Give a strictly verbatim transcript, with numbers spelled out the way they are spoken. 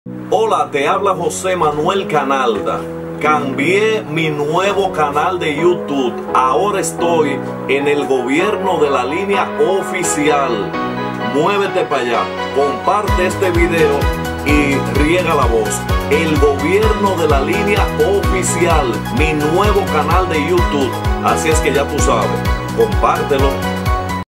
Hola, te habla José Manuel Canalda. Cambié mi nuevo canal de YouTube. Ahora estoy en el gobierno de la línea oficial. Muévete para allá, comparte este video y riega la voz. El gobierno de la línea oficial, mi nuevo canal de YouTube. Así es que ya tú sabes, compártelo.